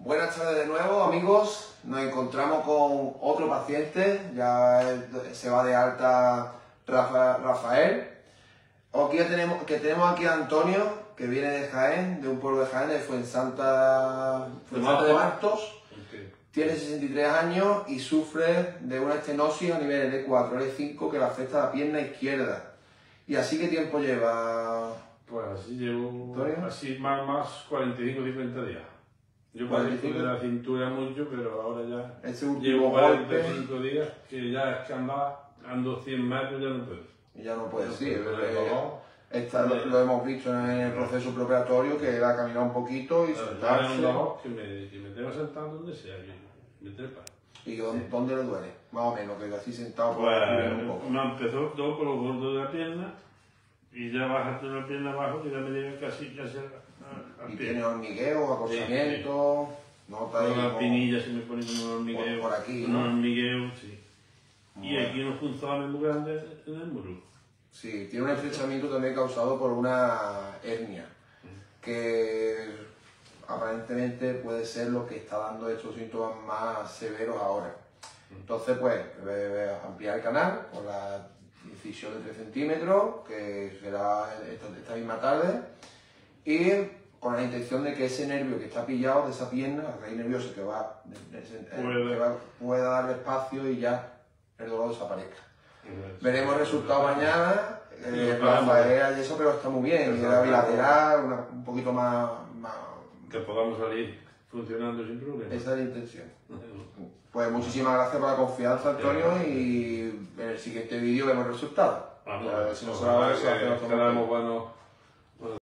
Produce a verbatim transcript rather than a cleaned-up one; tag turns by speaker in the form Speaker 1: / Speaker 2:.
Speaker 1: Buenas tardes de nuevo, amigos. Nos encontramos con otro paciente, ya se va de alta Rafa, Rafael. Aquí tenemos, que tenemos aquí a Antonio, que viene de Jaén, de un pueblo de Jaén, de Fuensanta, Fuensanta de Martos. Okay. Tiene sesenta y tres años y sufre de una estenosis a nivel L cuatro, L cinco que le afecta a la pierna izquierda. ¿Y así qué tiempo lleva?
Speaker 2: Pues así llevo,
Speaker 1: ¿Antonio?
Speaker 2: así más, más cuarenta y cinco a cincuenta días. Yo padezco de la cintura mucho, pero ahora ya
Speaker 1: este último
Speaker 2: llevo cuarenta y cinco
Speaker 1: golpe,
Speaker 2: días que ya es que andaba, ando cien metros ya no puedo.
Speaker 1: y ya no puede,
Speaker 2: no
Speaker 1: sí,
Speaker 2: puedo,
Speaker 1: pero esta, lo, lo hemos visto en el proceso preoperatorio, que él ha caminado un poquito y sentarse.
Speaker 2: Un dolor que me, que me tengo sentado donde sea, que me trepa.
Speaker 1: ¿Y dónde,
Speaker 2: Sí.
Speaker 1: dónde le duele? Más o menos, que así sentado por
Speaker 2: Pues
Speaker 1: un poco.
Speaker 2: me empezó todo por los gordos de la pierna y ya bajaste una pierna abajo y ya me llega casi, casi al
Speaker 1: Y
Speaker 2: pie.
Speaker 1: tiene hormigueo, acolchamiento,
Speaker 2: Sí, sí.
Speaker 1: nota
Speaker 2: Todas
Speaker 1: ahí
Speaker 2: las
Speaker 1: como-
Speaker 2: pinillas se me ponen como un hormigueo.
Speaker 1: Por- por aquí,
Speaker 2: un
Speaker 1: ¿no?
Speaker 2: hormigueo, sí. Y
Speaker 1: Bueno.
Speaker 2: aquí unos punzones muy grandes en el muro.
Speaker 1: Sí, tiene un estrechamiento también causado por una hernia, que aparentemente puede ser lo que está dando estos síntomas más severos ahora. Entonces, pues, eh, ampliar el canal con la incisión de tres centímetros, que será esta, esta misma tarde, y con la intención de que ese nervio que está pillado de esa pierna, la raíz nerviosa que va, de, de, de, que va pueda darle espacio y ya el dolor desaparezca. Veremos el resultado mañana. Eh, Rafael y eso, pero está muy bien. Y era bilateral, una, un poquito más, más...
Speaker 2: Que podamos salir funcionando sin problema.
Speaker 1: Esa es la intención. Pues muchísimas gracias por la confianza, Antonio, y en el siguiente vídeo vemos el resultado.
Speaker 2: Vamos,
Speaker 1: a ver si nos
Speaker 2: ojalá
Speaker 1: va a
Speaker 2: que quedamos buenos.